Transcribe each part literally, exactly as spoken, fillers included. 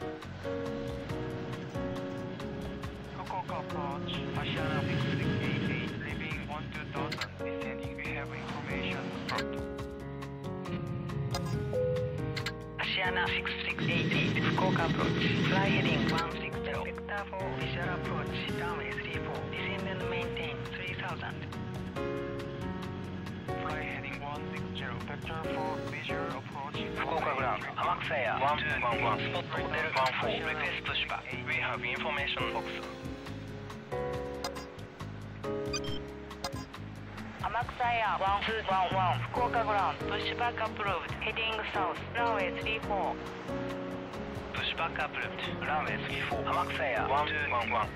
Fukuoka approach, Asiana six six eight eight, leaving one two thousand, descending, we have information front. Asiana six six eight eight, Fukuoka approach, fly heading one six zero, vector for visual approach, runway three four, descend and maintain three thousand. Fly heading one six zero, vector for visual approach. Fukuoka ground, Amakusa Air one two one one, spot hotel one four, request pushback. We have information box. Amakusa Air one two one one, Fukuoka ground, pushback approved, heading south, runway three four. Pushback approved, runway three four, Amakusa Air one two one one.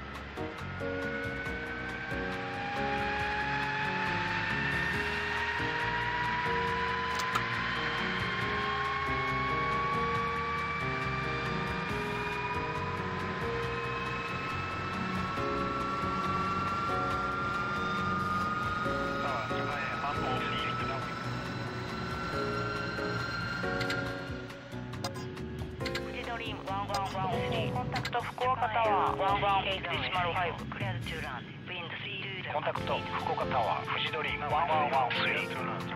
Contact Fukuoka Tower one one eight decimal five, cleared to land, wind three two. Contact Fukuoka Tower, Fuji Dream one one one three.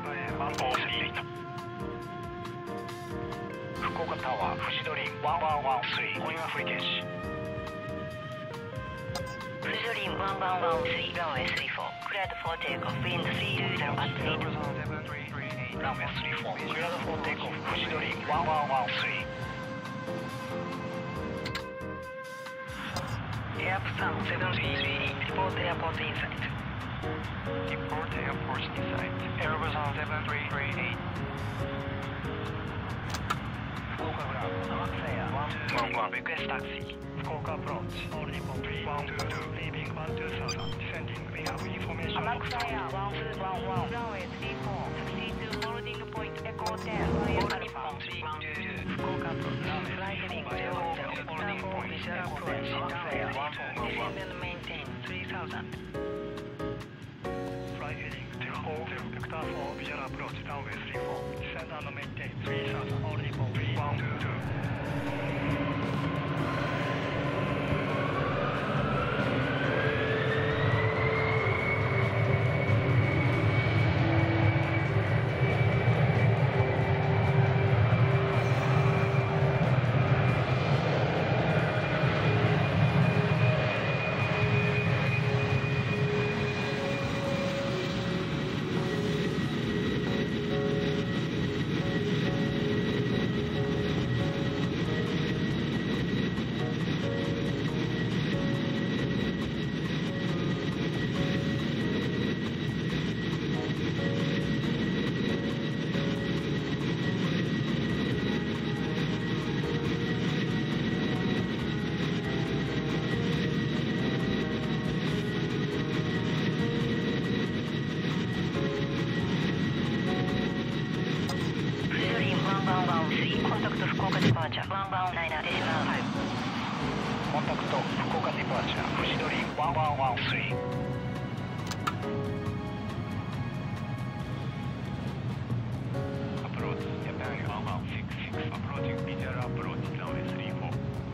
Fukuoka Tower, Fuji Dream one one one three, on your frequency. Fuji Dream one one one three, runway three four, cleared for takeoff, wind three two at eight. Runway three four, cleared for takeoff, Fuji Dream one one one three. Airplan seven three three eight, report airport insight. Report airport insight. Airbus on seven three three eight. Fukuoka ground, Amakusa Air one two one one, request taxi. Fukuoka approach. All report one two two, leaving one two thousand, descending. We have information. Amakusa Air one two one one, runway three four, taxi to holding point Echo Hotel. Alpha three two two, Fukuoka approach, fly heading zero zero, holding point visual approach, Amakusa Air one two one one, descend and maintain three thousand. Fly heading zero four zero, vector for visual approach, runway three four, descend and maintain three thousand, all report three one two two. Contact Fukuoka departure one one nine decimal five. Contact Fukuoka departure, Fuji Dream one one one three. Approach, Japan one one six six, approaching visual approach, runway three four.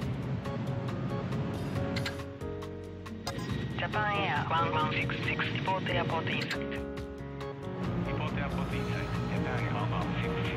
Japan Air one one six six, report airport insight. Report airport insight, Japan one one six six.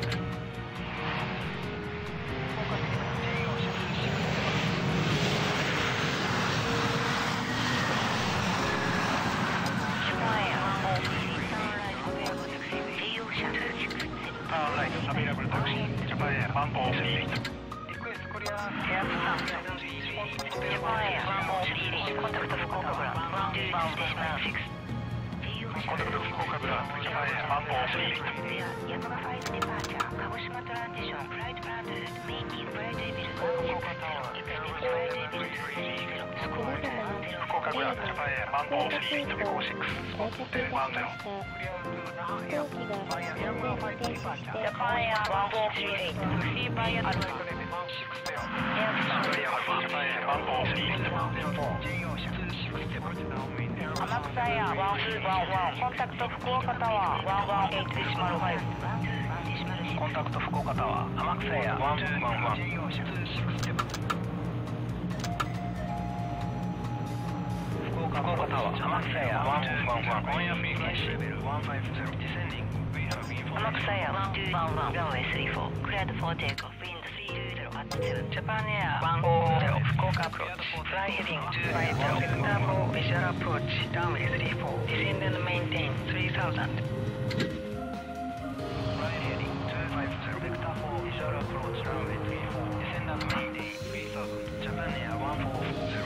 Available taxi, Japan Air one four three eight. Request Korea Airplan seven three three eight, Japan Air one four three eight, contact Fukuoka ground one two decimal six. Contact Fukuoka ground, Japan Air one four three eight. Yamaga flight departure, Kagoshima transition, flight plan route, main inflight level Fukuoka tower, exit flight level Fukuoka ground, Japan Air one four three eight, Echo six, spot hotel one zero. Japan Air one four three eight, taxi via Alpha. Amakusa Air one two one one, contact Fukuoka Tower one one eight decimal five. コンタクト福岡タワー天草屋ワンワンワン J 用車福岡タワー天草屋ワンワンワンオンエアフィーケーシレベルワンファイブゼロ Descending We have information 天草屋ワンワンワンランウェイスリーフォー Cleared for takeoff in the three two zero at seven Japan Airワンオーゼロ福岡アプローチ Fly heading two five zero Vector for visual approach runway three four Descend and maintain three thousand Fly heading two five zero Vector for visual approach runway three four Descend and maintain three thousand Japan Air one four four zero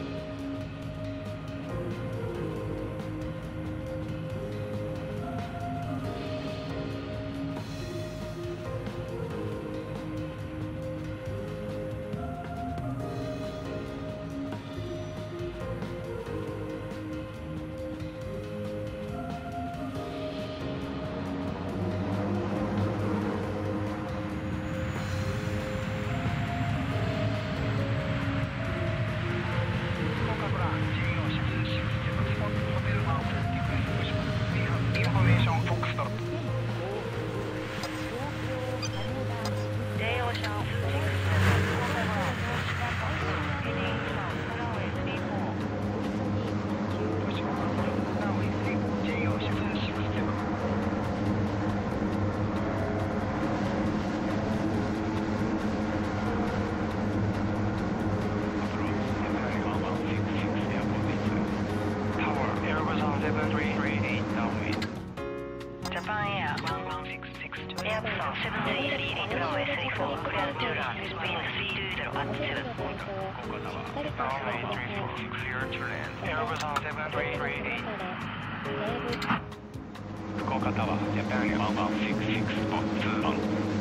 福岡タワー Japan Air one one six six spot two one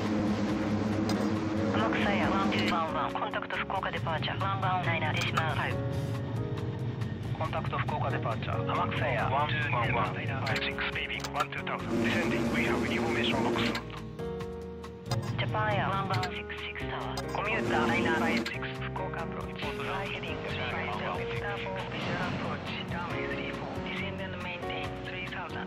天草屋ワンツーワンワンコンタクト福岡デパーチャーワンワンナイナーデシマルファイブコンタクト福岡デパーチャー天草屋ワンツーワンワンファイブシックスベイビーワンツータウザン Descending We have information box Japan Air one one six sixタワーコミューターナイナーファイブシックス福岡アプローチ Fly heading three five zero Vector for visual approach runway three four Descend and maintain three thousand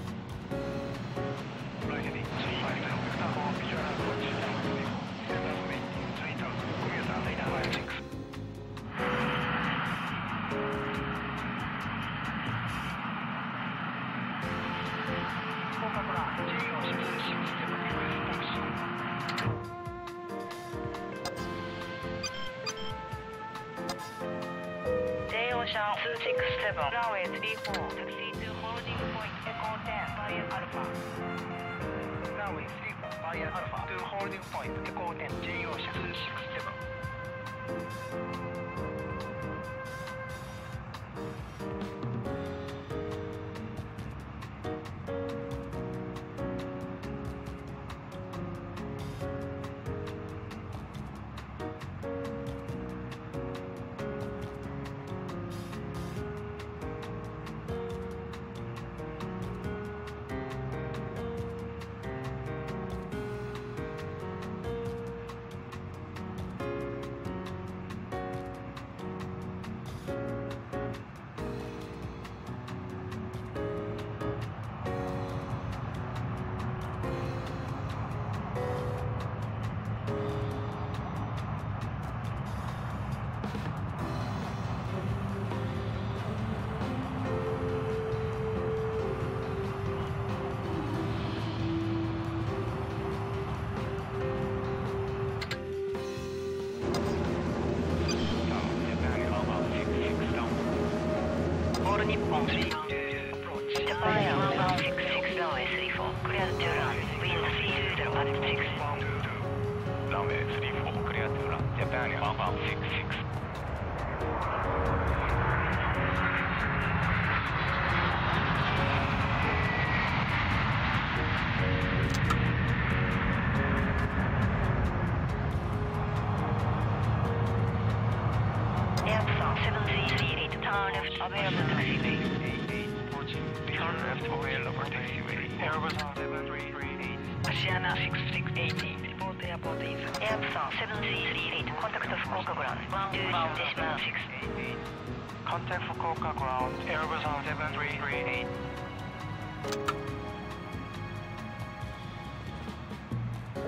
Fly heading three five zero Vector for visual approach runway Descend and maintain three thousand コミューターナイナーファイブシックス福岡から J 用車システム ユーエス タクシーJ two six seven runway three four taxi to holding point Echo ten via Alpha runway three four via Alpha to holding point Echo ten J 用車two six seven日本three two Japan Air one one six six runway three four clear to run wind three two zero at six runway three four clear to run Japan Air one one six six Available taxiway. Turn left available taxiway. Airbus seven three three eight. Asiana six six eight eight. Report airport inside. Airbus seven three three eight. Contact Fukuoka ground. one two decimal six. Contact Fukuoka ground. Airbus seven three three eight.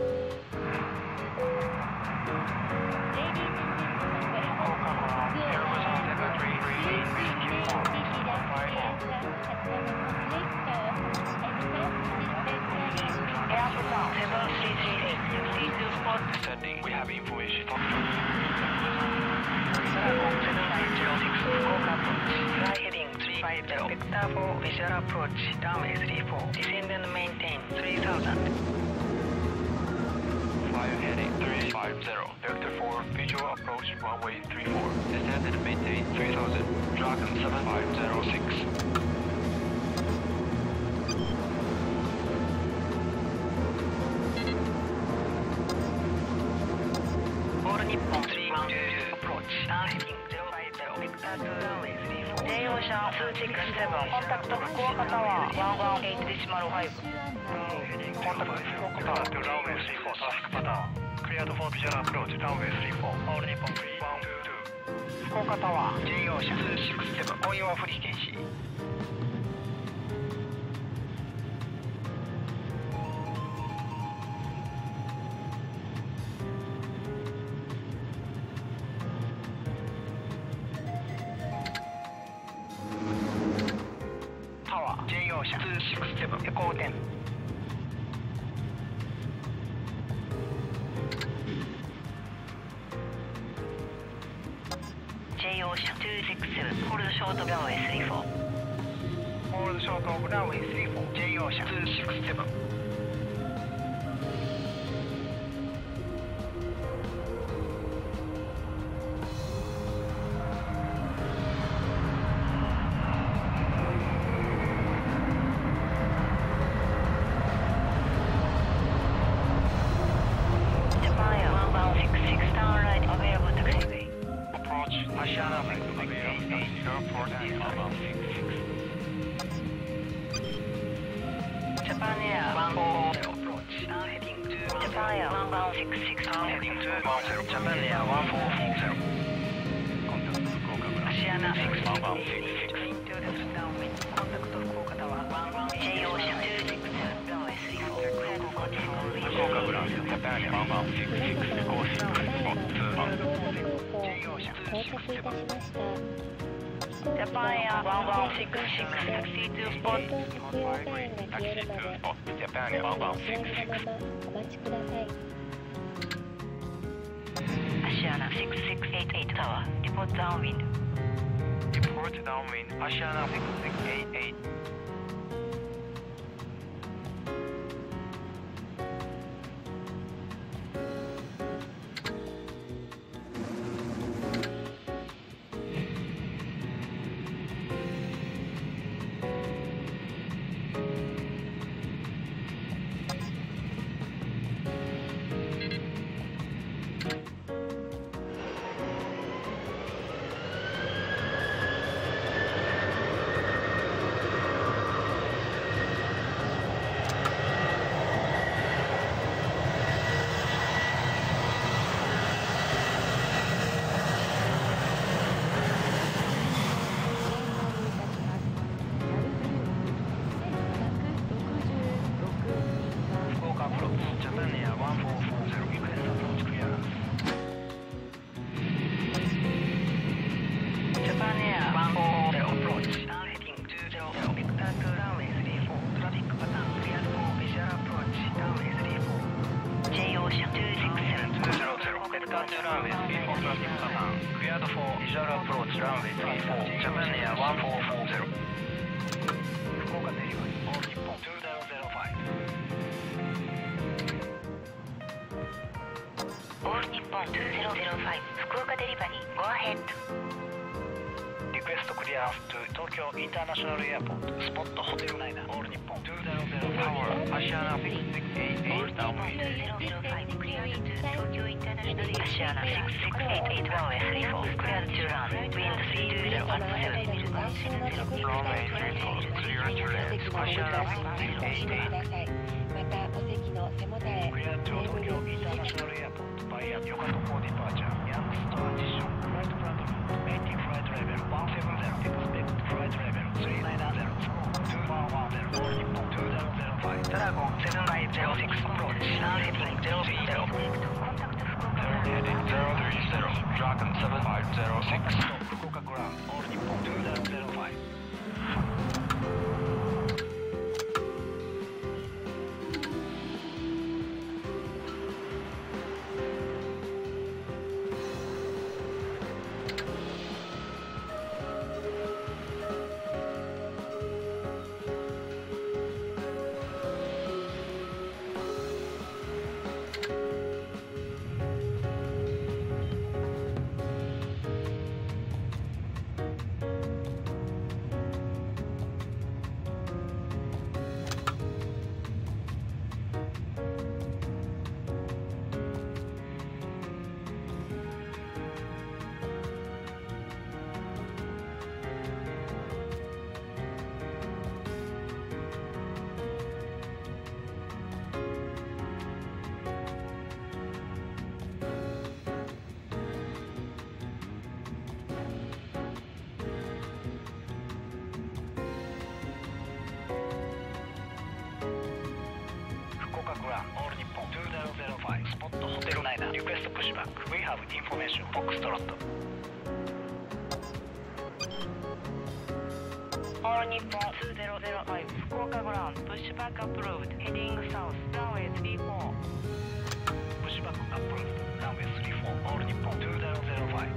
Vector four visual approach, runway three four, descend and maintain three thousand. Fire heading three five zero, Vector four visual approach runway three four, descend and maintain three thousand, Dragon seven five zero six. All Nippon three one two approach, turn heading zero five zero, Vector two runway three four. ジェイオーシャンに ろくなな コンタクト福岡タワーいちいちはちデシマルご。コンタクト福岡タワー runway three four traffic pattern. Cleared for visual approach runway three four. All Nippon three one two two. 福岡タワー ジェイオーシャンにろくなな オンヨアフリケンシー。タワー ジェイオーシャンにろくななエコーテン。ジェイオーシャンにろくななホールドショートランウェイスリーフォー。ホールドショートランウェイスリーフォー ジェイオーシャンにろくなな。Asiana six six eight eight tower, report downwind. Report downwind, Asiana six six eight eight. International Airport, spot Hotel Liner, All Nippon two zero zero Tower, Asiana six six eight eight downwind. Asiana six six eight eight runway three four, cleared to run, wind three two zero at seven. Runway three four, clear to land, Asiana six six eight eight. Cleared to Tokyo International Airport, via Yokohama for departure, Yankees transition, right front of mating flight level one seven zero, expect flight level three nine zero, two one one zero, All Nippon two zero zero five, Dragon seven nine zero six approach, turn heading zero three zero. Turn heading zero three zero, Dragon seven five zero six. Fukuoka ground, All Nippon two zero zero five. information. Foxtrot. All Nippon two zero zero five, Fukuoka ground, pushback approved, heading south, runway three four. Pushback approved. Runway three four. All Nippon two zero zero five.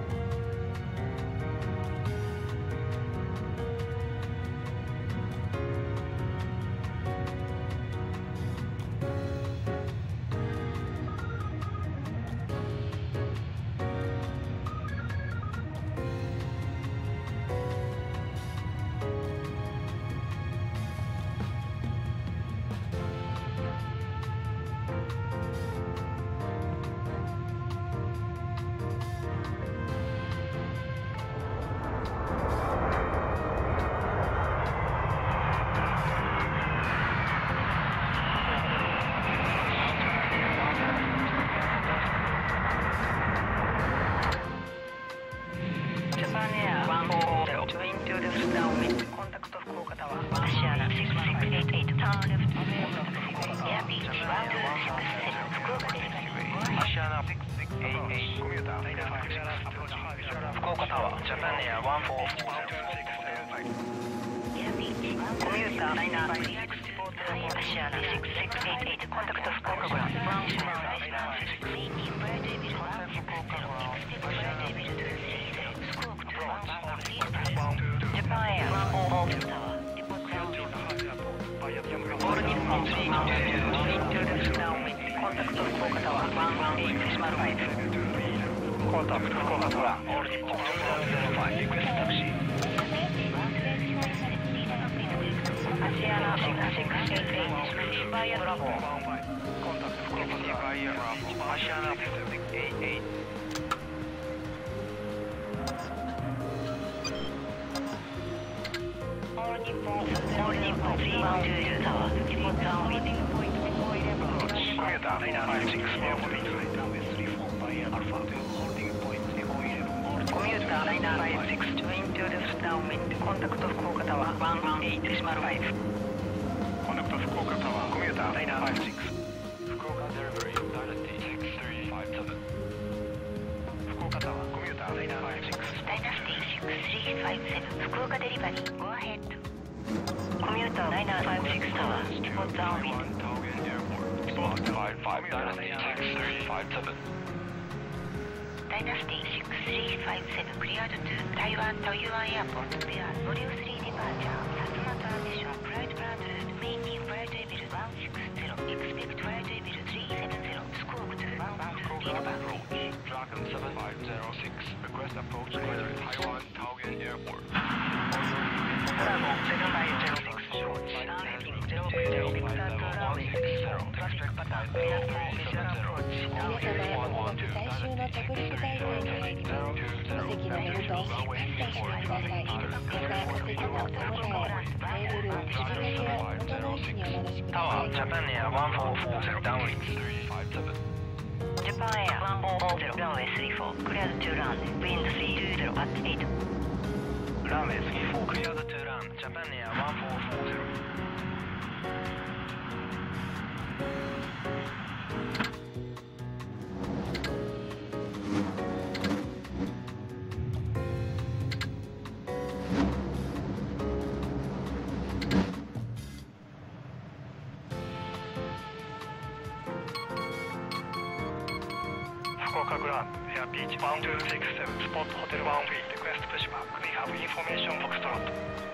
Fukuoka Grand, Air Beach one two six seven, Spot Hotel one feet, request pushback. We have information Foxtrot.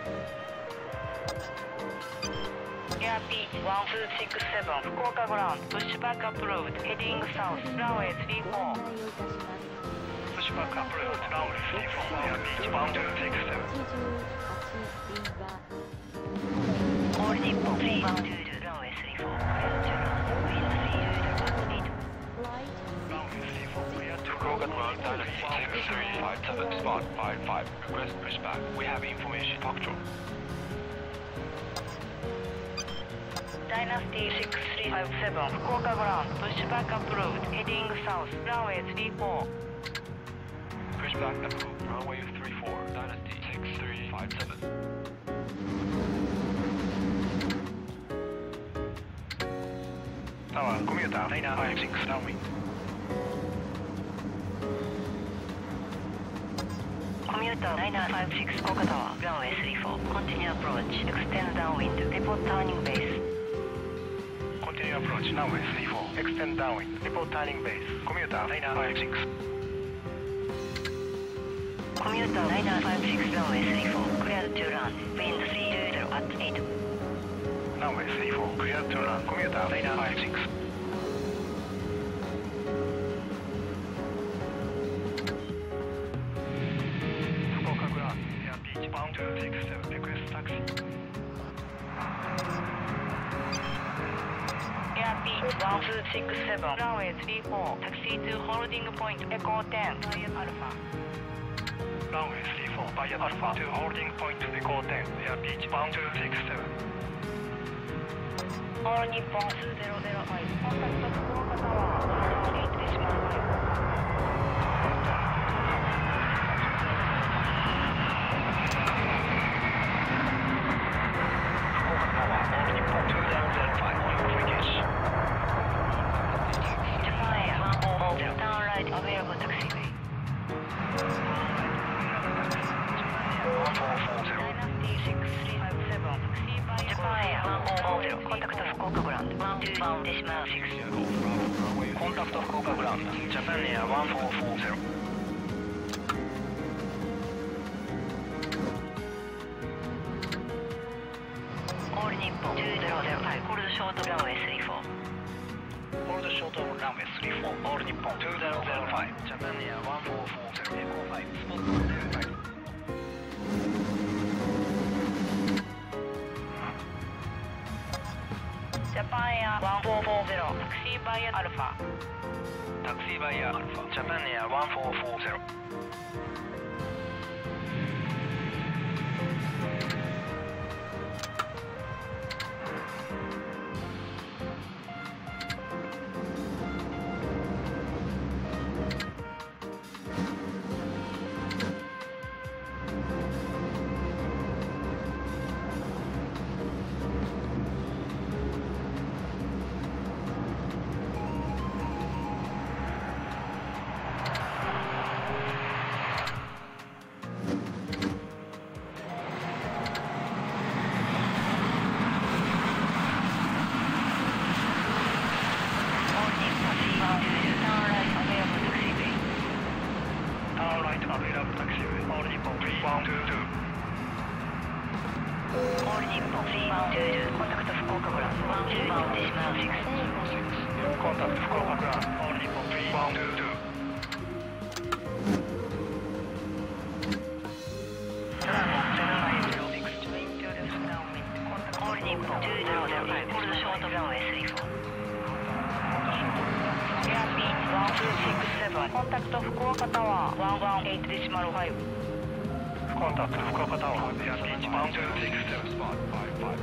Air Beach one two six seven, Fukuoka ground, pushback approved, heading south, runway three four. Pushback approved, runway three four, Air Beach one two six seven. All Nippon three one two, runway three four, clear to run, wind three one eight. Fukuoka Ground Dynasty six three five seven, spot five five, request pushback. We have information Foxtrot. Dynasty six three five seven, Fukuoka ground, pushback approved, heading south, runway three four. Pushback approved, runway three four, Dynasty six three five seven. Tower, commuter, nine five six, downwind. Commuter nine nine five six Fukuoka Tower, runway three four, continue approach, extend downwind, report turning base. Continue approach, runway three four, extend downwind, report turning base. Commuter nine nine five six. Commuter nine nine five six, runway three four, cleared to run, wind three two zero at eight. Runway three four, cleared to run, commuter nine nine five six. Fukuoka Grand, Air Beach bound to six seven, request taxi. Air Beach one two six seven, runway three four, taxi to holding point Echo ten, via Alpha. Runway three four, via Alpha to holding point Echo ten, Air Beach bound to six seven. All Nippon two zero zero five, contact Fukuoka Tower, one eight decimal five. Contact Fukuoka Grand, Japan Air one four four zero. All Nippon two zero zero five, hold short runway three four. Hold short runway three four, All Nippon two zero zero five, Japan Air one four four zero, Echo five, spot zero five. Japan Air one four four zero, taxi via Alpha. Taxi via Alpha, Japan Air one four four zero. Contact Fukuoka Tower one one eight decimal five. Contact Fukuoka Tower, Air Beach bound to six seven, spot five five.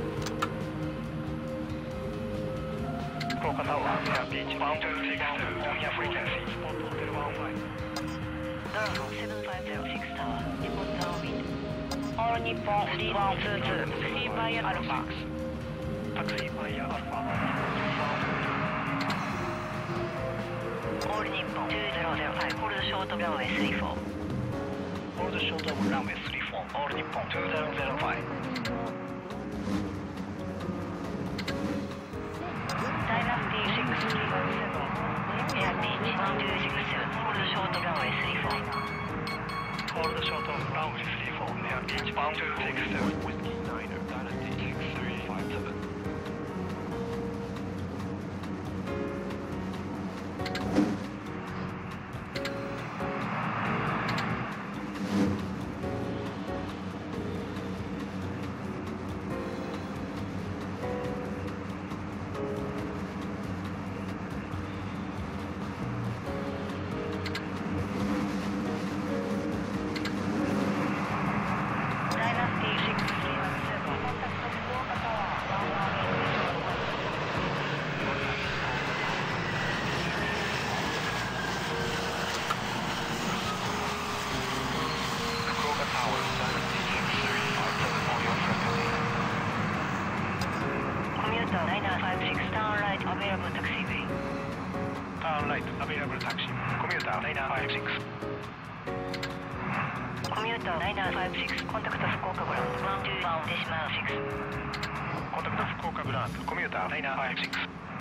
Fukuoka Tower, Air Beach bound to six seven, on your frequency, spot zero one five. Bravo seven five zero six Tower, report downwind. All Nippon three one two two, taxi via Alpha. Taxi via Alpha. All Nippon two zero zero five, hold short runway three four. Hold short of runway three four, All Nippon two zero zero five. Dynasty six three one seven, Air Beach one two six seven, hold short runway three four. Hold short of runway three four, Air Beach bound to six seven. Whiskey Niner, Dynasty six three five seven. nine nine five six, turn right, available taxiway. Turn right, available taxi. Commuter nine nine five six. Commuter Delta nine five six, contact Fukuoka ground one two one decimal six. Contact Fukuoka ground, commuter nine five six.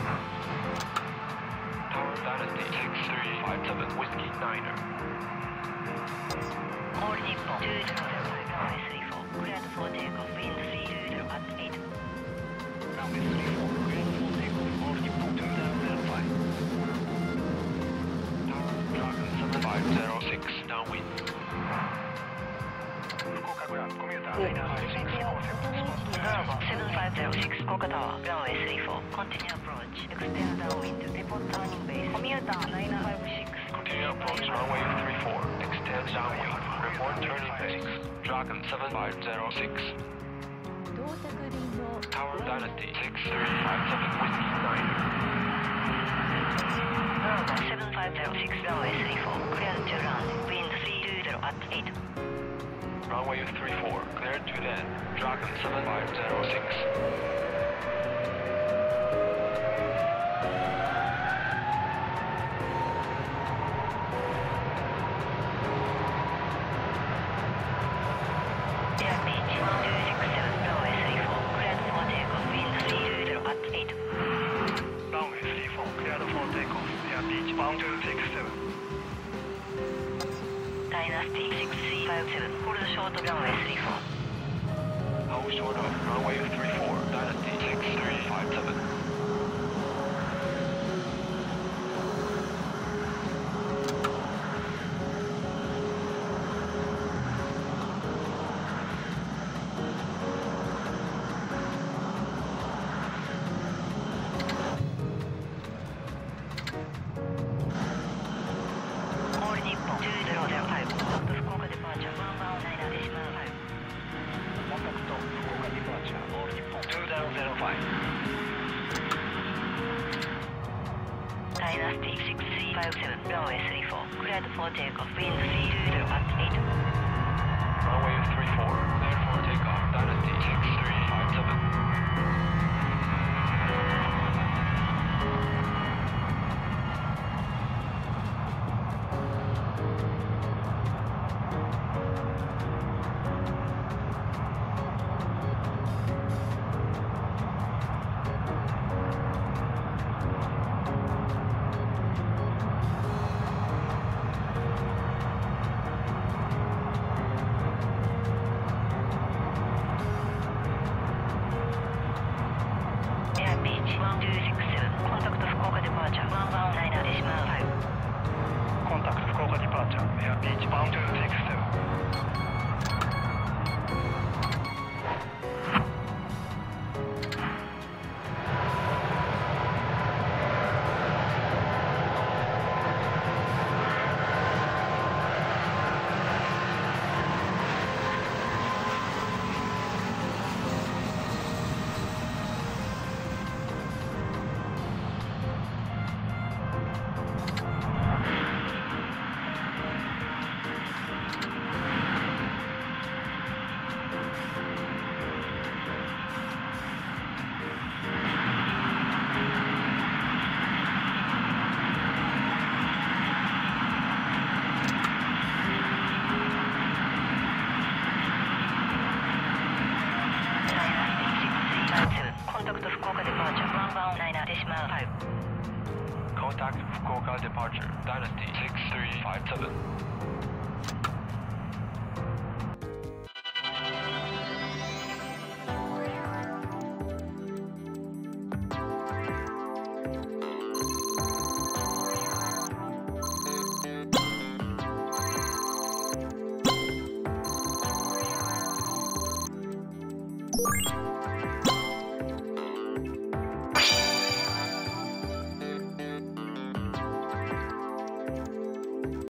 Tower Dynasty six three five seven Whiskey Niner. All Nippon two zero zero five, runway three four, cleared for takeoff, wind three two zero at eight. Runway three four, cleared for takeoff, all Nippon two zero zero five. Tower Dragon seven five zero six downwind. Fukuoka ground, commuter nine five six, seven five zero six, Fukuoka Tower, runway three four, continue approach, extend downwind, report turning base, commuter nine five six. Continue approach runway three four, extend downwind, report turning base, Dragon seven five zero six. Tower Dynasty six three five seven Whiskey Niner. seven five zero six, runway three four, cleared to land, wind three two zero at eight. Runway three four, cleared to land, Dragon seven five zero six. one two six seven. Dynasty six three five seven, hold short runway three four. Hold short of runway three four, Dynasty six three five seven. Dynasty six three five seven, runway three four, cleared for takeoff, wind three two zero at eight. Runway three four, cleared for takeoff, Dynasty six three five seven. one two six seven, contact Fukuoka departure one one nine decimal five. Contact Fukuoka departure, Air Beach one two six seven. Contact Fukuoka departure, Dynasty six three five seven.